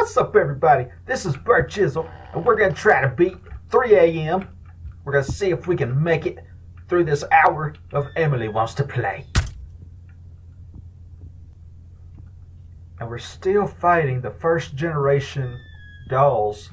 What's up, everybody? This is Bert Chisel, and we're going to try to beat 3 a.m. We're going to see if we can make it through this hour of Emily Wants to Play. And we're still fighting the first generation dolls.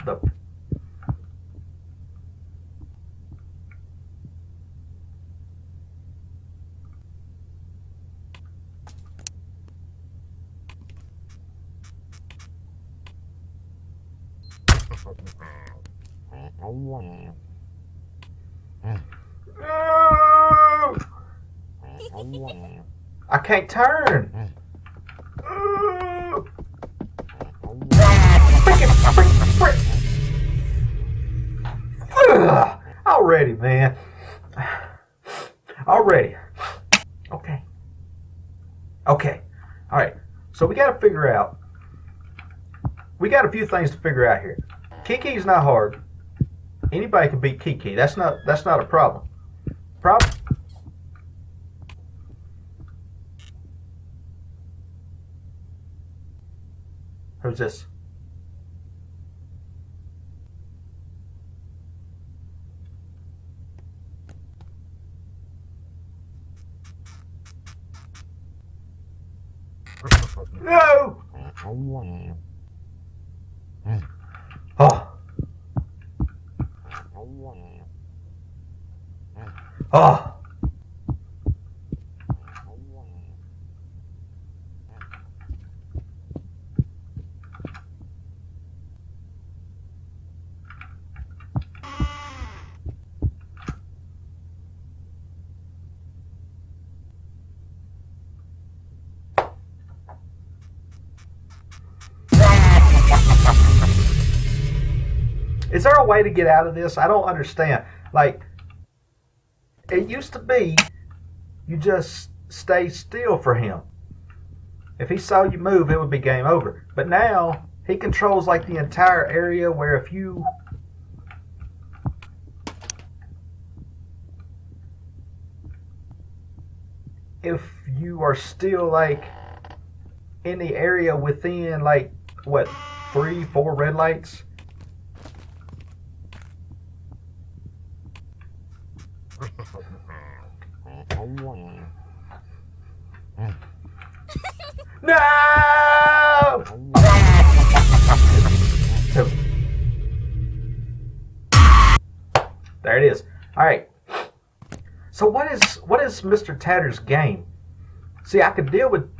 I can't turn. Already, man. Already. Okay. Okay. All right. So we got to figure out. We got a few things to figure out here. Kiki's not hard. Anybody can beat Kiki. That's not a problem. Who's this? No! Oh. Oh. Is there a way to get out of this? I don't understand. Like, it used to be you just stay still for him. If he saw you move, it would be game over. But now, he controls like the entire area where if you... If you are still like in the area within like, what, 3, 4 red lights? No! There it is. All right. So what is Mr. Tatter's game? See, I could deal with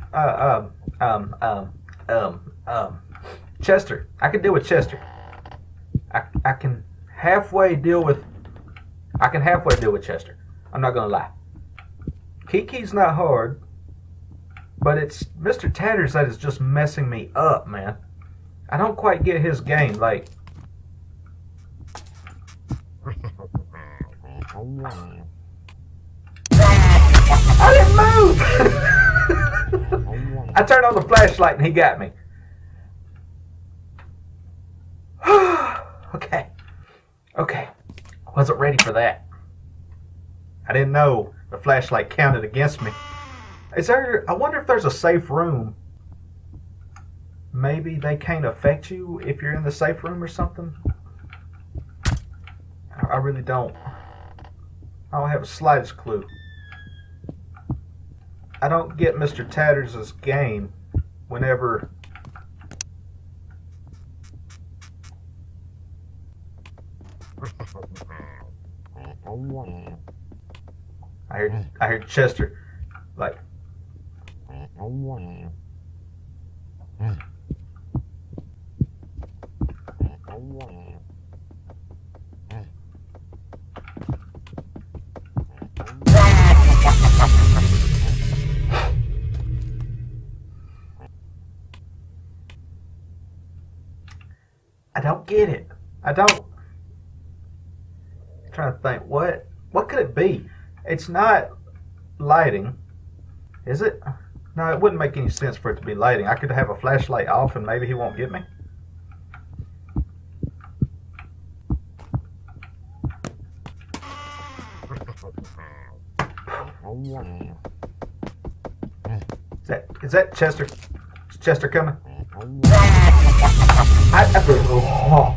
Chester. I could deal with Chester. I can halfway deal with Chester. I'm not gonna lie. Kiki's not hard, but it's Mr. Tatters that is just messing me up, man. I don't quite get his game. Like, I didn't move. I turned on the flashlight and he got me. Okay. Okay. I wasn't ready for that. I didn't know the flashlight counted against me. Is there... I wonder if there's a safe room. Maybe they can't affect you if you're in the safe room or something. I really don't. I don't have the slightest clue. I don't get Mr. Tatters' game whenever... I heard Chester, like... I don't get it. I don't... I'm trying to think, what could it be? It's not lighting, is it? No, it wouldn't make any sense for it to be lighting. I could have a flashlight off and maybe he won't get me. Is that Chester? Is Chester coming? Oh,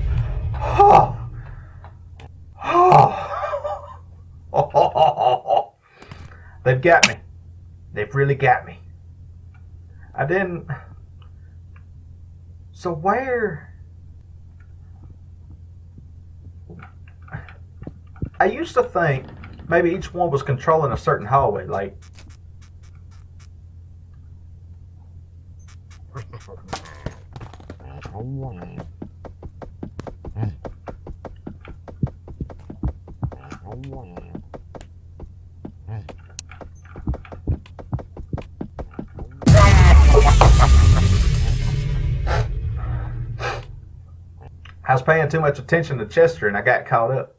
oh, oh. They've got me. They've really got me. I didn't. So where? I used to think maybe each one was controlling a certain hallway, like. I was paying too much attention to Chester and I got caught up.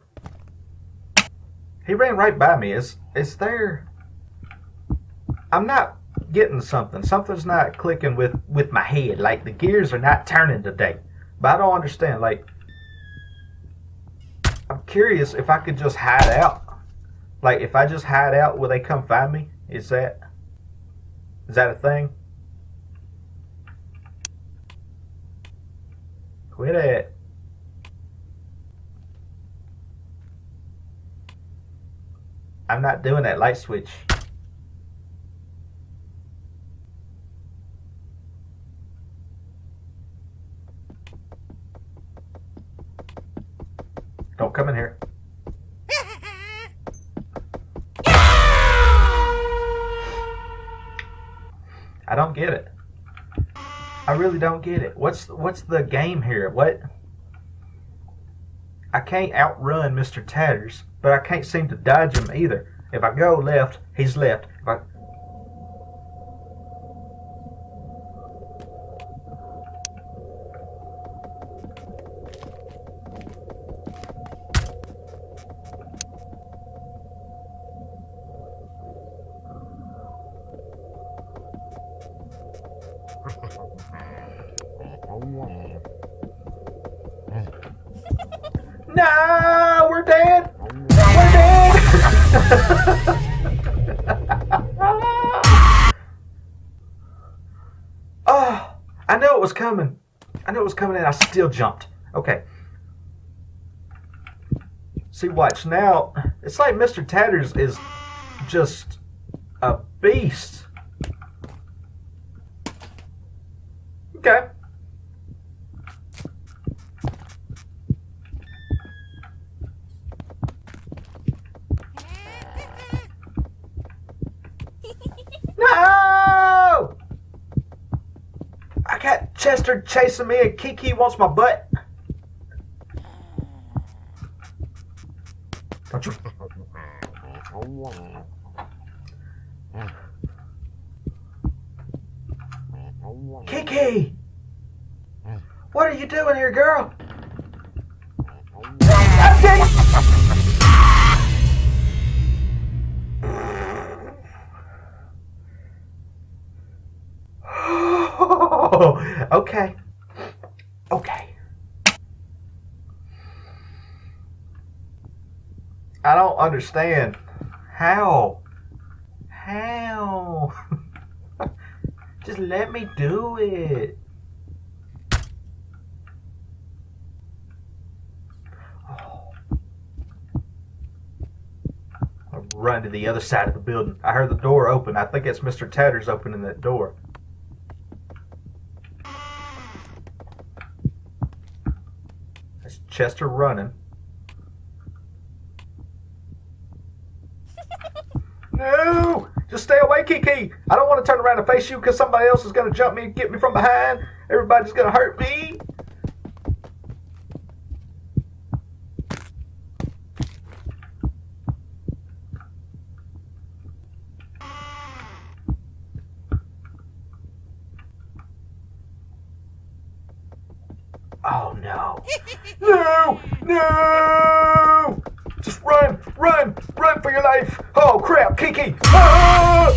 He ran right by me. Is there? I'm not getting something. Something's not clicking with my head. Like the gears are not turning today. But I don't understand. Like, I'm curious if I could just hide out. Like, if I just hide out, will they come find me? Is that a thing? Quit it. I'm not doing that light switch. Don't come in here. I don't get it. I really don't get it. What's the game here? What? I can't outrun Mr. Tatters, but I can't seem to dodge him either. If I go left, he's left. If I... No, we're dead. We're dead. Oh, I knew it was coming. I knew it was coming and I still jumped. Okay. See, watch now. It's like Mr. Tatters is just a beast. Okay. No! I got Chester chasing me and Kiki wants my butt. Don't you? Kiki! What are you doing here, girl? Okay. Okay. Okay. I don't understand. How? How? Just let me do it. Oh. I'll run to the other side of the building. I heard the door open. I think it's Mr. Tatters opening that door. That's Chester running. No! Just stay away, Kiki! I don't want to turn around and face you because somebody else is going to jump me and get me from behind. Everybody's going to hurt me. Oh, no. No! No! Just run! Run! Run for your life! Oh, crap! Kiki! Ah!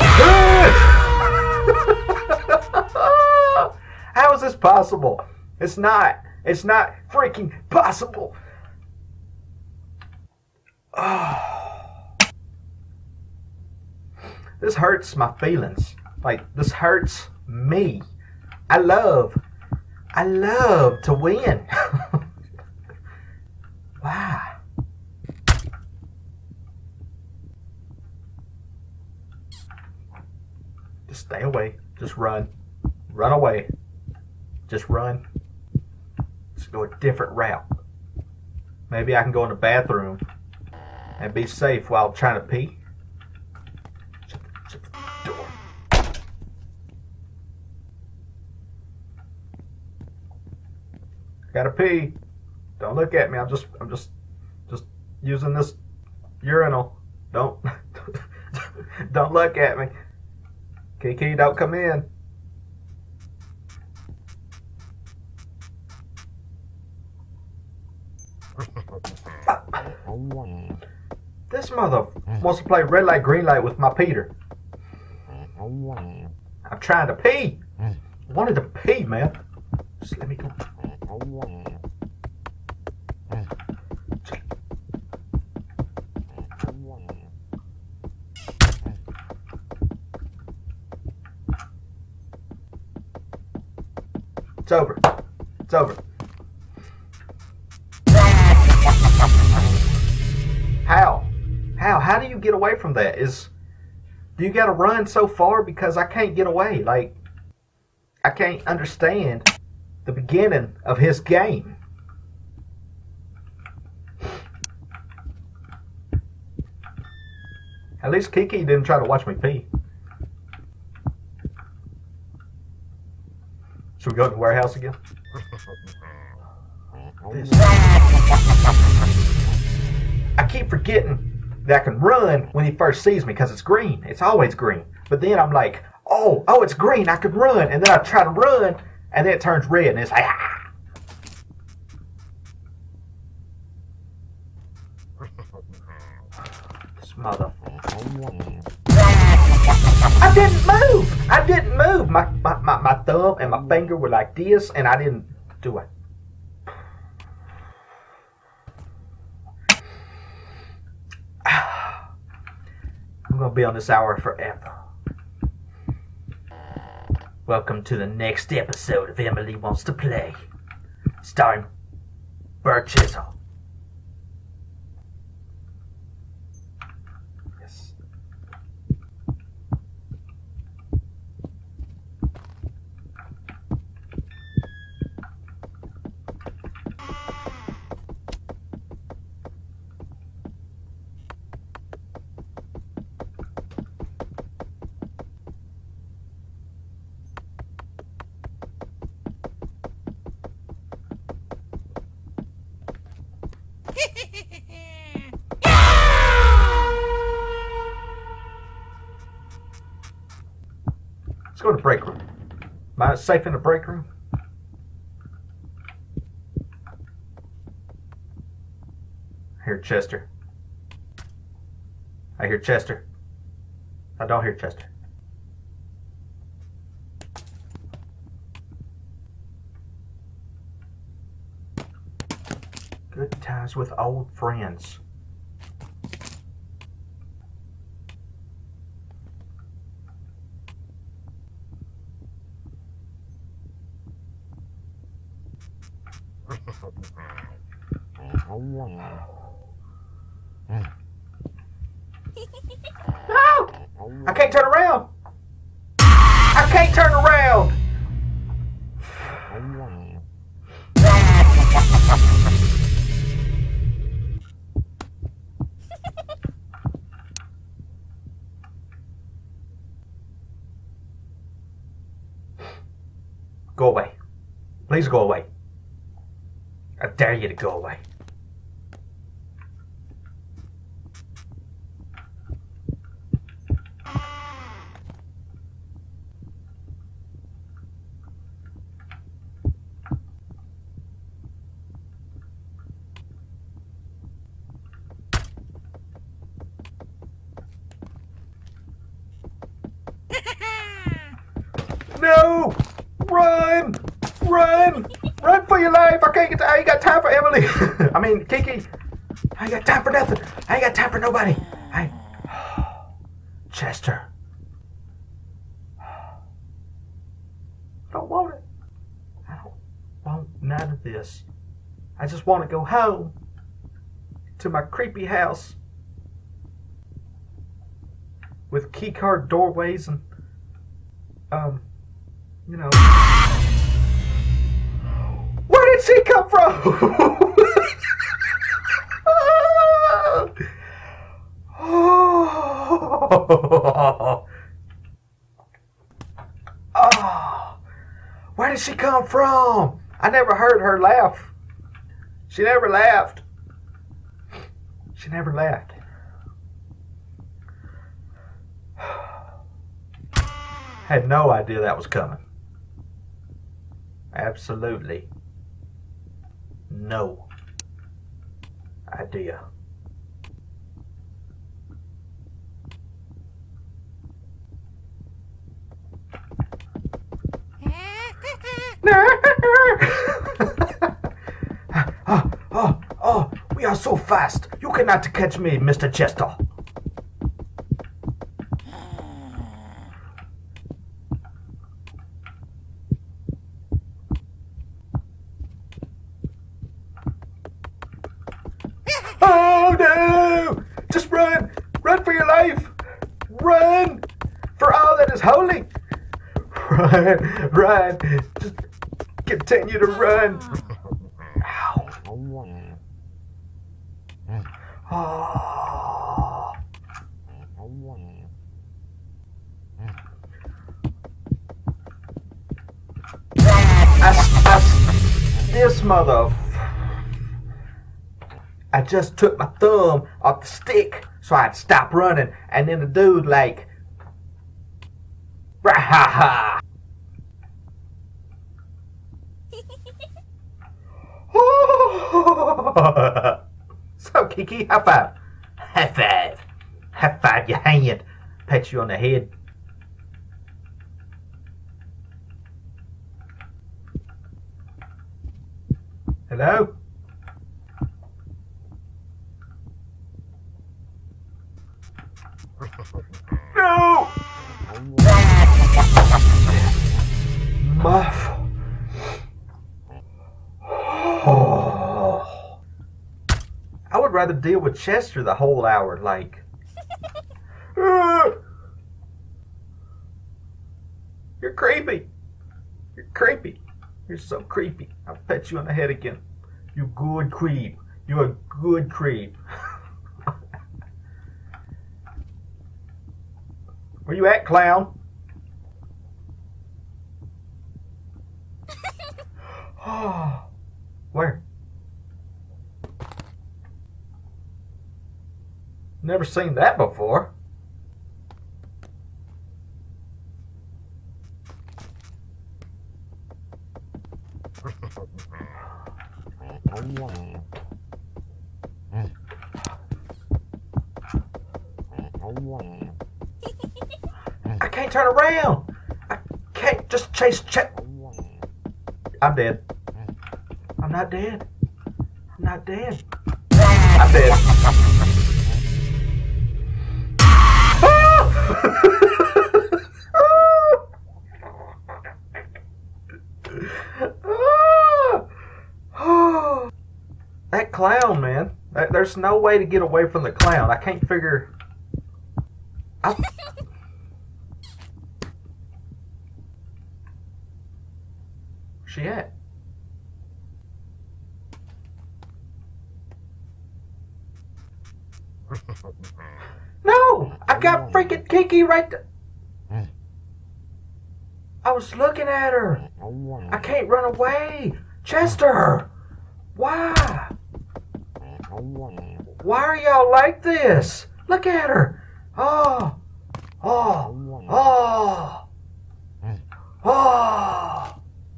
How is this possible? It's not. It's not freaking possible. Oh. This hurts my feelings. Like, this hurts me. I love I love to win. Wow. Just stay away. Just run. Run away. Just run. Just go a different route. Maybe I can go in the bathroom and be safe while trying to pee. Shut the door. I gotta pee. Don't look at me. I'm just using this urinal. Don't don't look at me. Kiki, don't come in. This mother wants to play red light, green light with my Peter. I'm trying to pee. I wanted to pee, man. Just let me go. It's over. It's over. How? How do you get away from that? Do you gotta run so far? Because I can't get away. Like, I can't understand the beginning of his game. At least Kiki didn't try to watch me pee. Should we go to the warehouse again? I keep forgetting that I can run when he first sees me because it's green. It's always green. But then I'm like, oh, it's green. I can run. And then I try to run, and then it turns red, and it's like, ah. This mother. I didn't move. I didn't move. My thumb and my finger were like this, and I didn't do it. I'm gonna be on this hour forever. Welcome to the next episode of Emily Wants to Play, starring Bert Chisel. Yes. Let's go to the break room. Am I safe in the break room? I hear Chester. I hear Chester. I don't hear Chester. Good times with old friends. No! I can't turn around! I can't turn around! Go away. Please go away. I dare you to go away. No! Run! Run! Run for your life! I ain't got time for Emily. I mean, Kiki. I ain't got time for nothing. I ain't got time for nobody. Chester. I don't want it. of this. I just want to go home to my creepy house with keycard doorways and, you know. Where did she come from? Oh. Oh. Where did she come from? I never heard her laugh. She never laughed. She never laughed. Had no idea that was coming. Absolutely no idea. Oh, we are so fast. You cannot catch me, Mr. Chester. Oh no! Just run! Run for your life! Run! For all that is holy! Run! Run! Just continue to run! Ow! Oh! This mother... I just took my thumb off the stick so I'd stop running, and then the dude like, ha ha. So Kiki, high five. High five. High five your hand. Pat you on the head. Hello? No! Muff. Oh. I would rather deal with Chester the whole hour, like. You're creepy. You're creepy. You're so creepy. I'll pet you on the head again. You good creep. You're a good creep. Where you at, clown? Oh, where? Never seen that before. I can't turn around. I can't just chase. I'm dead. I'm not dead. I'm not dead. I'm dead. That clown, man. There's no way to get away from the clown. I can't figure. She at? No! I got freaking Kiki right there. I was looking at her. I can't run away. Chester! Why? Why are y'all like this? Look at her. Oh. Oh. Oh. Oh.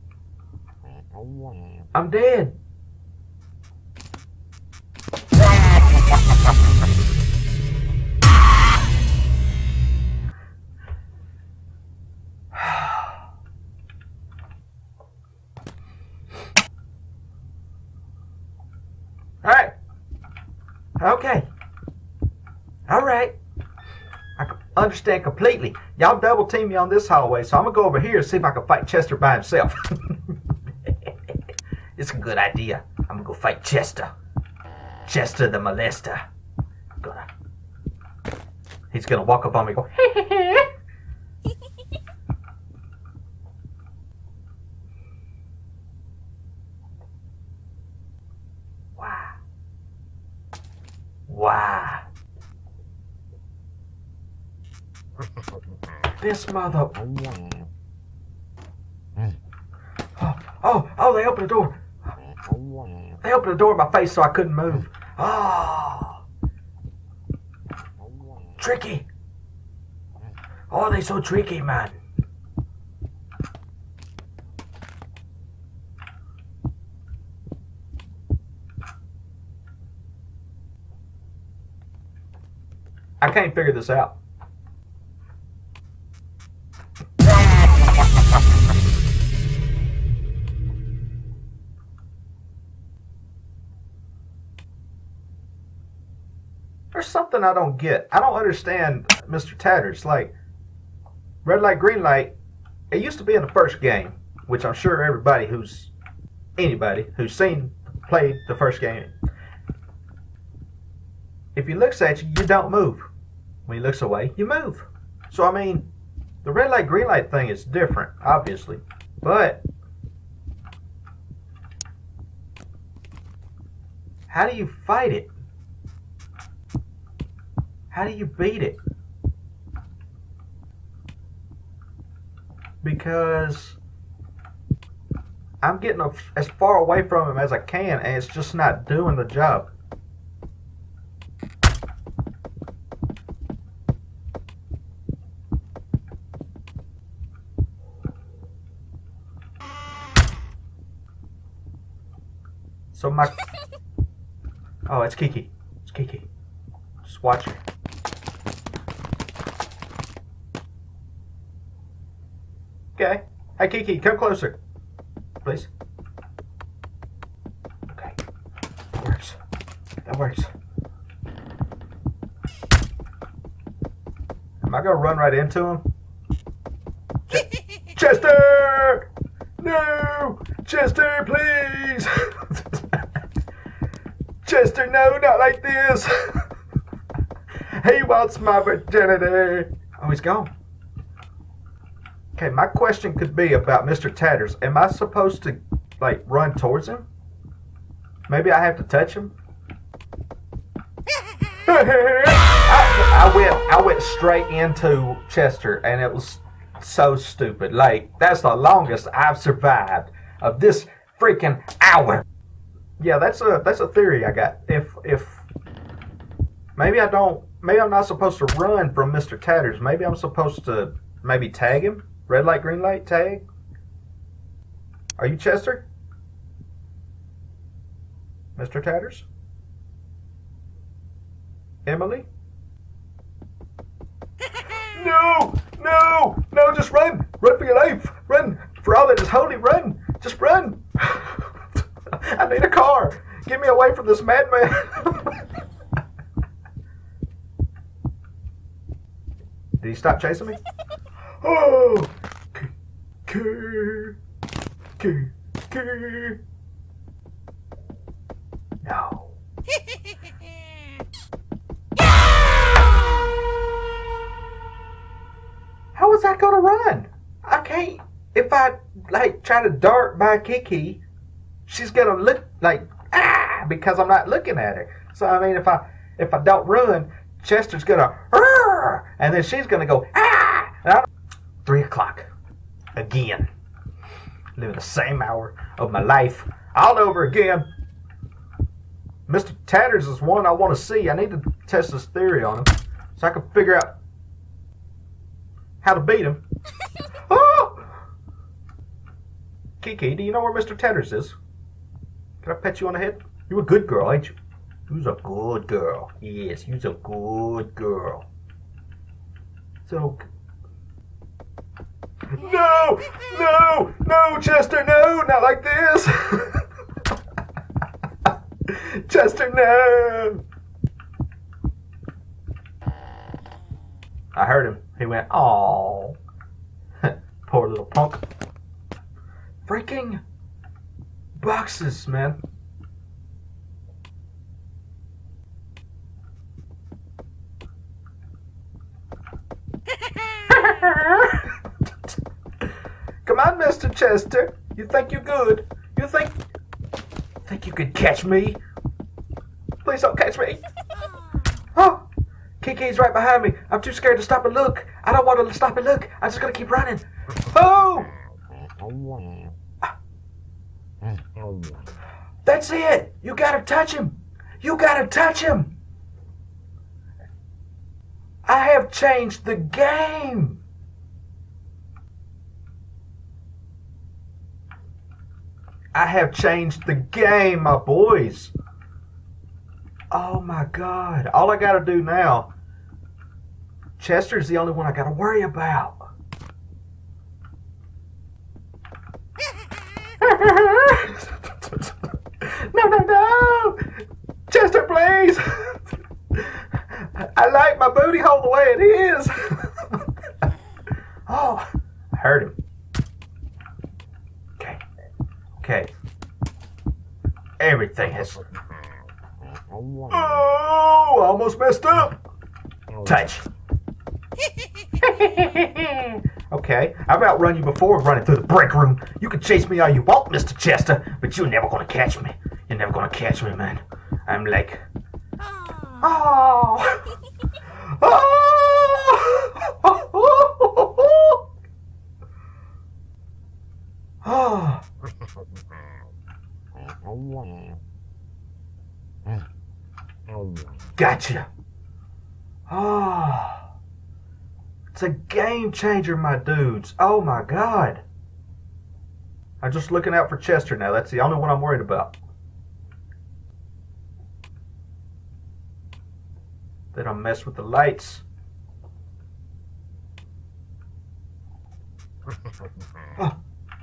I'm dead. Alright. Okay. Alright. I understand completely. Y'all double team me on this hallway, so I'm gonna go over here and see if I can fight Chester by himself. It's a good idea. I'm gonna go fight Chester. Chester the molester. He's gonna walk up on me and go, wow. Wow. This mother... Oh, they opened the door. They opened the door in my face so I couldn't move. Oh. Tricky. Oh, they so tricky, man. I can't figure this out. There's something I don't get. I don't understand Mr. Tatters. Like, red light, green light, it used to be in the first game, which I'm sure anybody who's played the first game, if he looks at you, you don't move. When he looks away, you move. So, I mean, the red light, green light thing is different, obviously. But how do you fight it? How do you beat it? Because I'm getting as far away from him as I can, and it's just not doing the job. So my... Oh, it's Kiki. It's Kiki. Just watch her. Okay. Hey, Kiki, come closer. Please. Okay. That works. That works. Am I going to run right into him? Chester! No! Chester, please! Chester, no, not like this! He wants my virginity! Oh, he's gone. Okay, my question could be about Mr. Tatters. Am I supposed to, like, run towards him? Maybe I have to touch him? I went straight into Chester, and it was so stupid. Like, that's the longest I've survived of this freaking hour. Yeah, that's a theory I got. If maybe I'm not supposed to run from Mr. Tatters. Maybe I'm supposed to maybe tag him. Red light, green light, tag. Are you Chester? Mr. Tatters? Emily? No! No! No, just run! Run for your life! Run! For all that is holy, run! Just run! I need a car! Get me away from this madman! Did he stop chasing me? Oh! No. How was I gonna run? I can't. If I like try to dart by Kiki, she's gonna look like because I'm not looking at her. So I mean, if I don't run, Chester's gonna and then she's gonna go 3 o'clock again. Living the same hour of my life all over again. Mr. Tatters is one I want to see. I need to test this theory on him so I can figure out how to beat him. Oh! Kiki, do you know where Mr. Tatters is? Can I pet you on the head? You're a good girl, ain't you? You're a good girl. Yes, you're a good girl. So... No! No! No, Chester, no! Not like this! Chester, no! I heard him. He went, "Aww." Poor little punk. Freaking boxes, man. Come on, Mr. Chester. You think you're good? You think you could catch me? Please don't catch me. Oh, Kiki's right behind me. I'm too scared to stop and look. I don't want to stop and look. I'm just gonna keep running. Oh! That's it. You gotta touch him. You gotta touch him. I have changed the game. I have changed the game, my boys. Oh my God. All I gotta do now, Chester's the only one I gotta worry about. No. Chester, please. I like my booty hole the way it is. Oh, I heard him. Okay. Everything has... Oh, almost messed up. Touch. Okay, I've outrun you before running through the break room. You can chase me all you want, Mr. Chester, but you're never gonna catch me. You're never gonna catch me, man. I'm like... Oh! Oh! Gotcha. Oh. It's a game changer, my dudes. Oh my God. I'm just looking out for Chester now. That's the only one I'm worried about. They don't mess with the lights. Oh.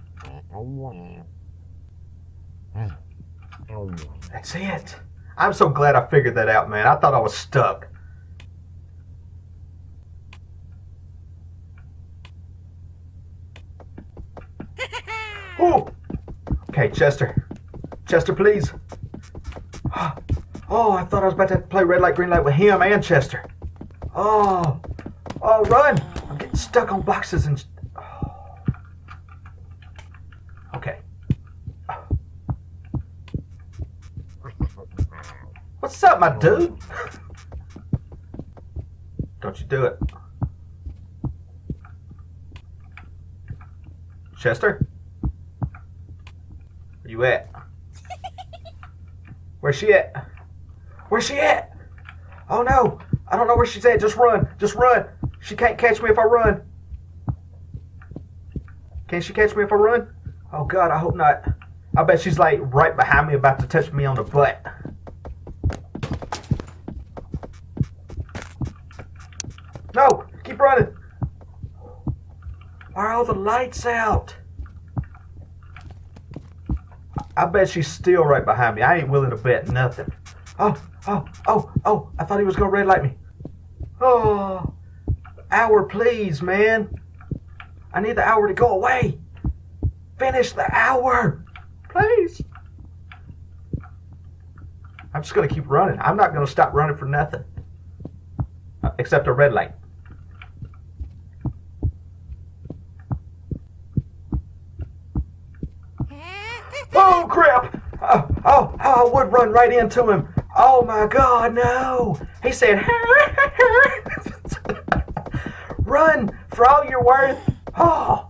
That's it. I'm so glad I figured that out, man. I thought I was stuck. Oh, okay, Chester. Chester, please. Oh, I thought I was about to have to play red light, green light with him and Chester. Oh, run. I'm getting stuck on boxes and... Oh. Okay. What's up, my dude? Don't you do it. Chester? Where you at? Where's she at? Where's she at? Oh no! I don't know where she's at. Just run. Just run. She can't catch me if I run. Can she catch me if I run? Oh God, I hope not. I bet she's like right behind me about to touch me on the butt. No! Keep running! Why are all the lights out? I bet she's still right behind me. I ain't willing to bet nothing. Oh! I thought he was gonna red light me. Oh! Hour, please, man. I need the hour to go away. Finish the hour. Please. I'm just gonna keep running. I'm not gonna stop running for nothing. Except a red light. Oh crap! Oh, I would run right into him. Oh my God, no! He said, run for all you're worth. Oh!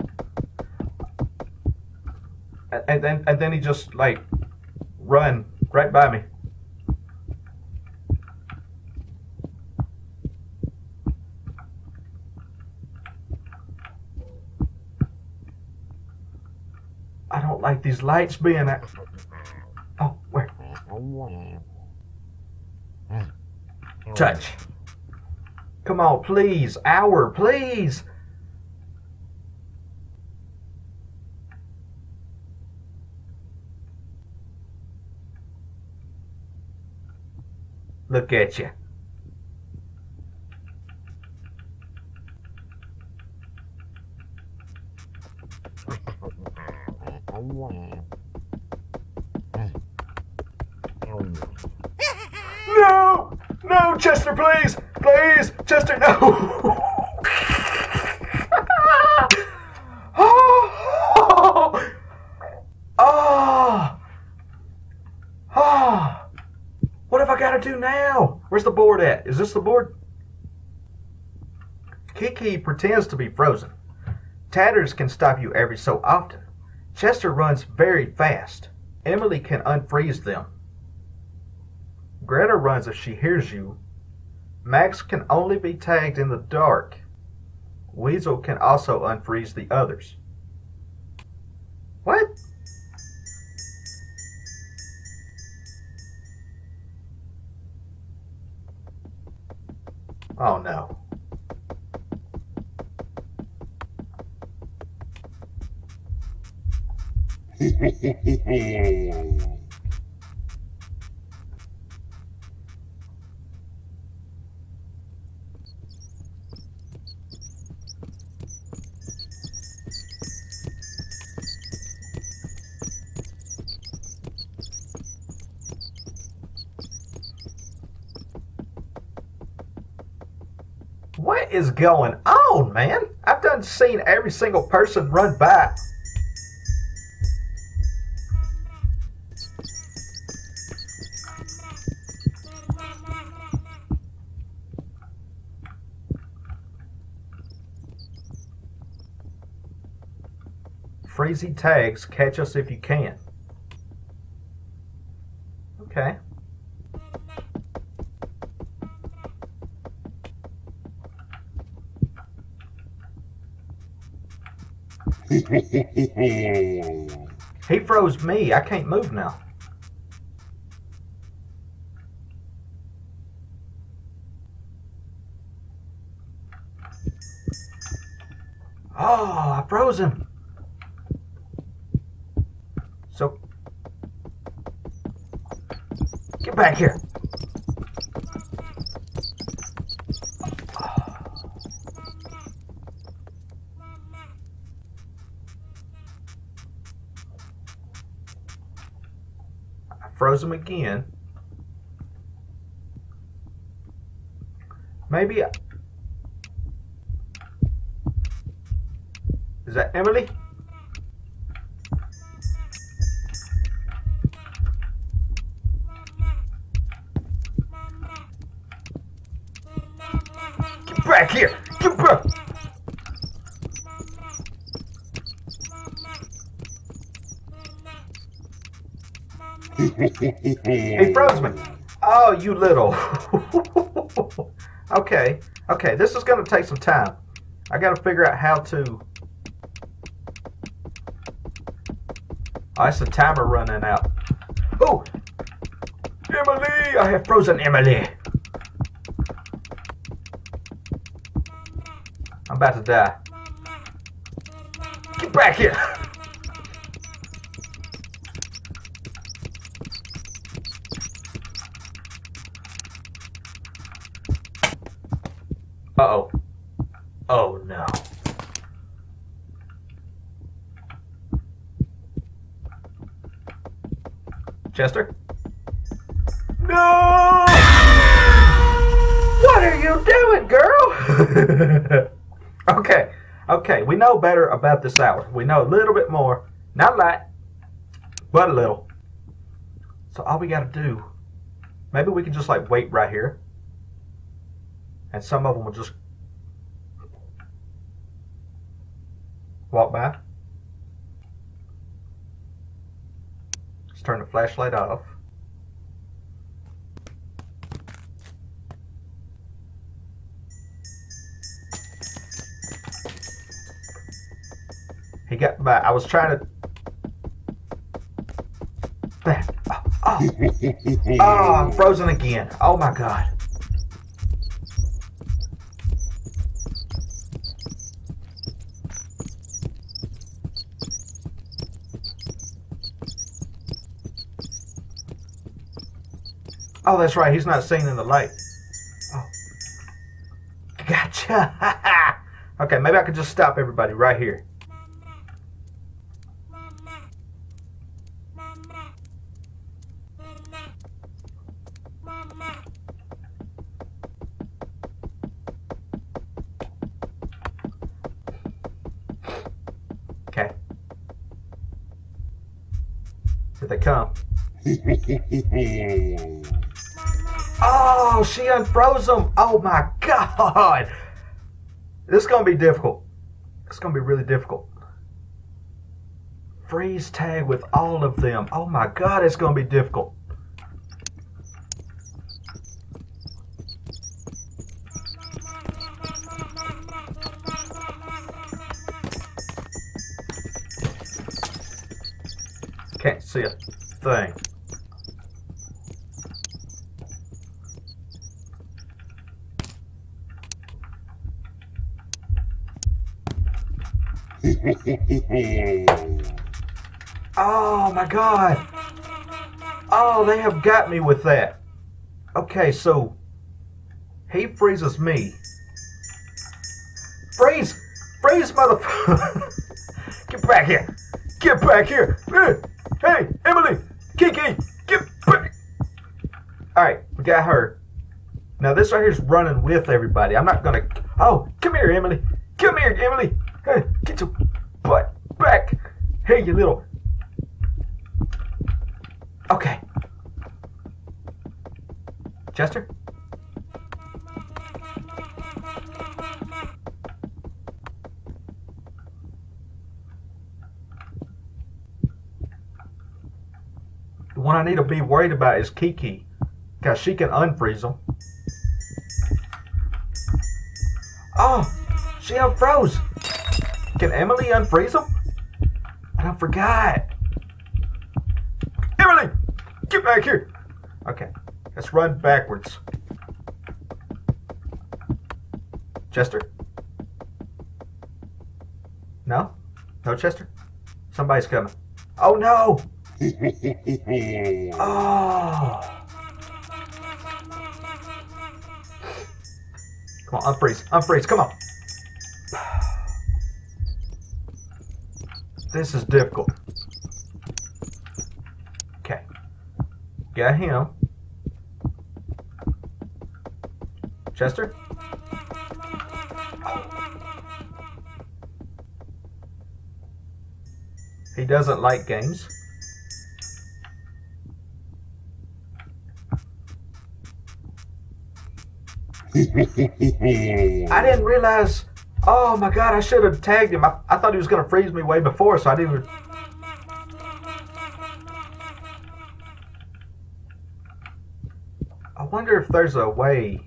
And then he just like run right by me. I don't like these lights being at... Oh, where? Touch. Come on, please. Hour, please. Look at you. No, Chester, please! Please! Chester, no! Oh! Oh! Oh! What have I got to do now? Where's the board at? Is this the board? Kiki pretends to be frozen. Tatters can stop you every so often. Chester runs very fast. Emily can unfreeze them. Greta runs if she hears you. Max can only be tagged in the dark. Weasel can also unfreeze the others. What? Oh no. What is going on, man? I've done seen every single person run by. Freezy tags, catch us if you can. Okay. He froze me. I can't move now. Oh, I froze him. So, get back here. Froze him again. Maybe. Is that Emily? Get back here! Get back! He froze me. Oh, you little. Okay. Okay, this is going to take some time. I got to figure out how to... Oh, it's the timer running out. Oh! Emily! I have frozen Emily. I'm about to die. Get back here! Uh-oh. Oh, no. Chester? No! What are you doing, girl? Okay. Okay, we know better about this hour. We know a little bit more. Not a lot, but a little. So all we got to do, maybe we can just like wait right here. And some of them will just walk by. Let's turn the flashlight off. He got by. I was trying to... Oh, I'm frozen again. Oh my God. Oh, that's right. He's not seen in the light. Oh. Gotcha. Okay, maybe I could just stop everybody right here. Okay. Here they come. Oh, she unfroze them. Oh my God. This is going to be difficult. It's going to be really difficult. Freeze tag with all of them. Oh my God, it's going to be difficult. Can't see a thing. Oh my God. Oh, they have got me with that. Okay, so he freezes me. Freeze! Freeze, motherfucker! Get back here! Get back here! Hey, Emily! Kiki! Get back! Alright, we got her. Now this right here is running with everybody. I'm not gonna... Oh, come here, Emily! Come here, Emily! Hey, get your butt back! Hey, you little... Okay. Chester? The one I need to be worried about is Kiki, because she can unfreeze them. Oh, she unfroze. Can Emily unfreeze them? I forgot. Emily, get back here. Okay, let's run backwards. Chester? No? No, Chester? Somebody's coming. Oh, no! Oh! Come on, unfreeze. Unfreeze, come on. This is difficult. Okay. Got him. Chester? He doesn't like games. I didn't realize. Oh my God, I should have tagged him. I thought he was going to freeze me way before, so I didn't. I wonder if there's a way.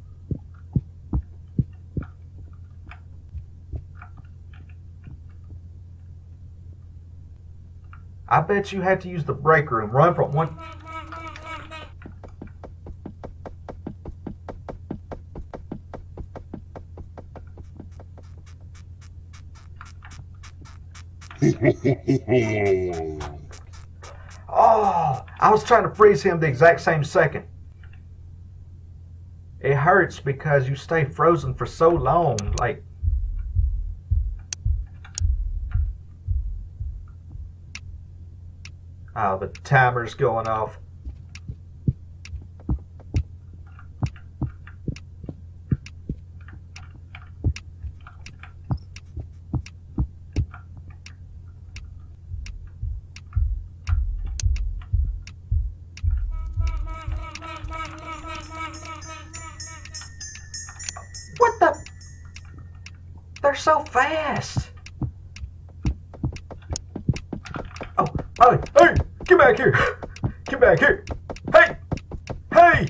I bet you had to use the break room. Run from one. Oh, I was trying to freeze him the exact same second. It hurts because you stay frozen for so long. Like, oh, the timer's going off. What the? They're so fast. Oh, hey, hey, get back here. Get back here. Hey, hey.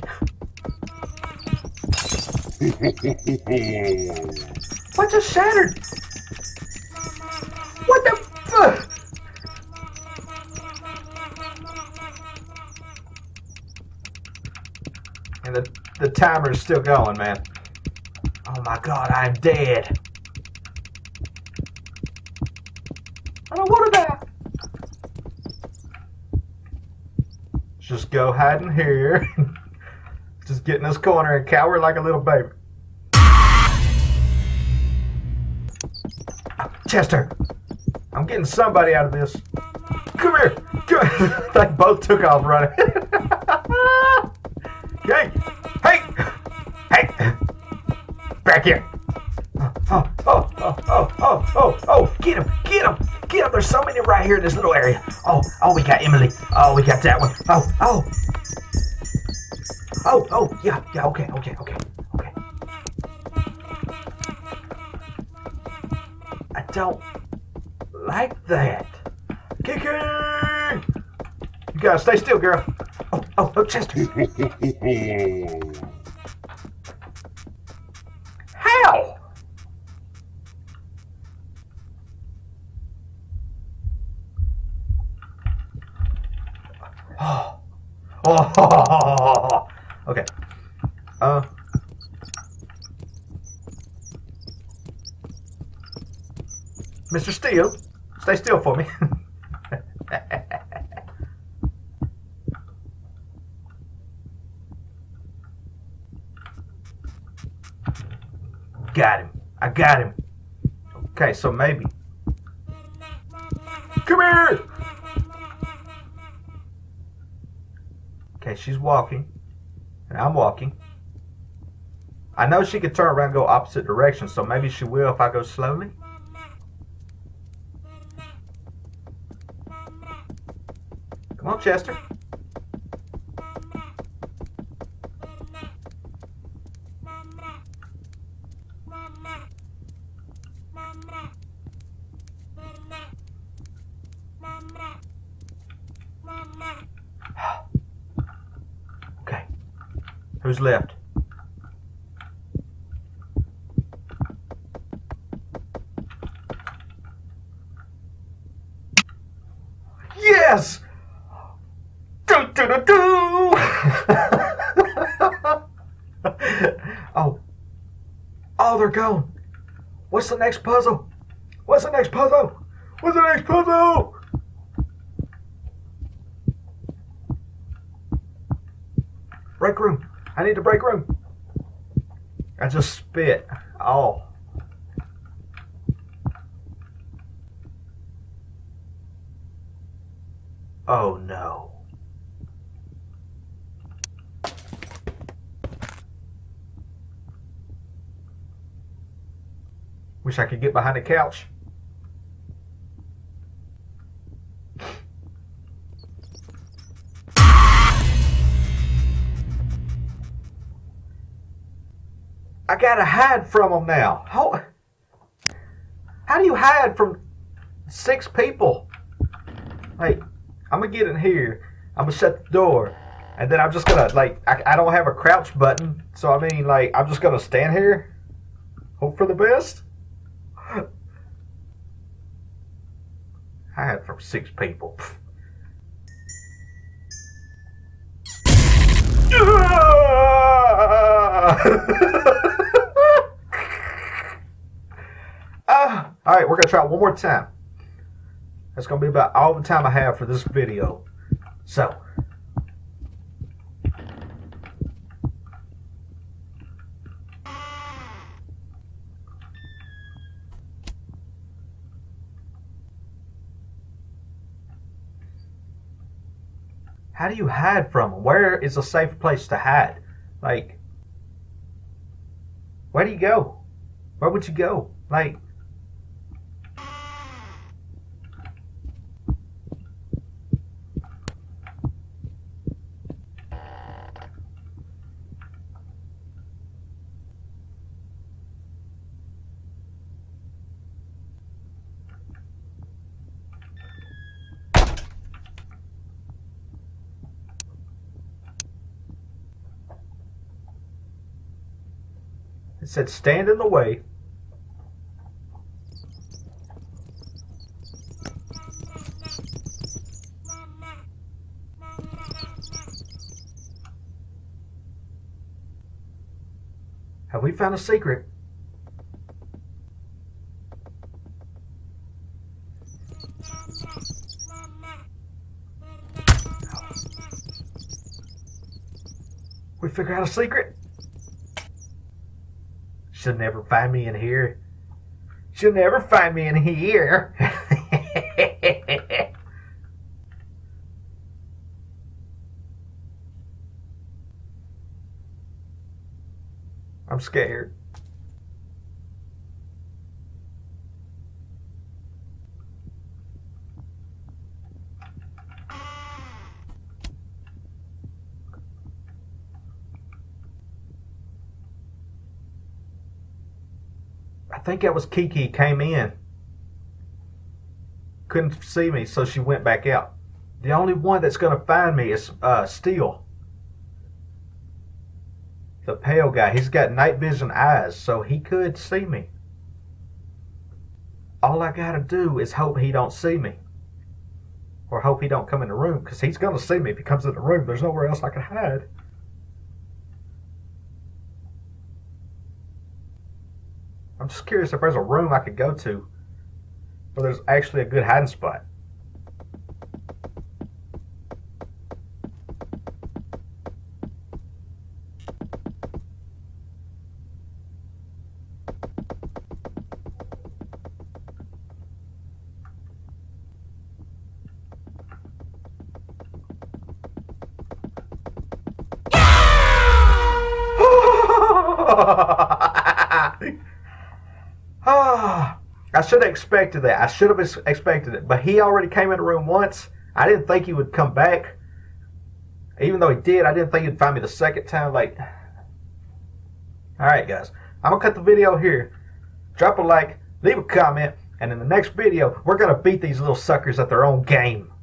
What just shattered? What the fuck? And the timer is still going, man. Oh my God, I'm dead. I don't want to die. Just go hide in here. Just get in this corner and cower like a little baby. Chester, I'm getting somebody out of this. Come here. They both took off running. Hey, hey, hey. Back here. Oh, get him, get him. Get him. There's so many right here in this little area. Oh, we got Emily. Oh, we got that one. Yeah, okay. I don't like that. Kiki! You gotta stay still, girl. Oh, Chester. How? Oh. Okay. Mr. Steele, stay still for me. Got him. I got him. Okay, so maybe. Come here! Okay, she's walking. And I'm walking. I know she could turn around and go opposite direction, so maybe she will if I go slowly. Come on, Chester. Okay. Who's left? Yes! Do do do do! Oh, they're gone. What's the next puzzle? What's the next puzzle? What's the next puzzle? Break room. I need to break room. I just spit. Oh. Oh no. Wish I could get behind the couch. I gotta hide from them now. How do you hide from 6 people? Like, I'm gonna get in here. I'm gonna shut the door. And then I'm just gonna, like, I don't have a crouch button. So, I mean, like, I'm just gonna stand here. Hope for the best. Hide from 6 people. Alright, we're going to try it one more time. That's going to be about all the time I have for this video. So. How do you hide from them? Where is a safe place to hide? Like, where do you go? Where would you go? Like, it said stand in the way. Have we found a secret? We figured out a secret? She'll never find me in here. She'll never find me in here. I'm scared. think that was Kiki came in. Couldn't see me, so she went back out. The only one that's going to find me is Steel. The pale guy. He's got night vision eyes, so he could see me. All I got to do is hope he don't see me. Or hope he don't come in the room, because he's going to see me if he comes in the room. There's nowhere else I can hide. I'm just curious if there's a room I could go to where there's actually a good hiding spot. I should have expected that. I should have expected it. But he already came in the room once. I didn't think he would come back. Even though he did, I didn't think he'd find me the second time. Like, alright guys, I'm going to cut the video here. Drop a like, leave a comment, and in the next video, we're going to beat these little suckers at their own game.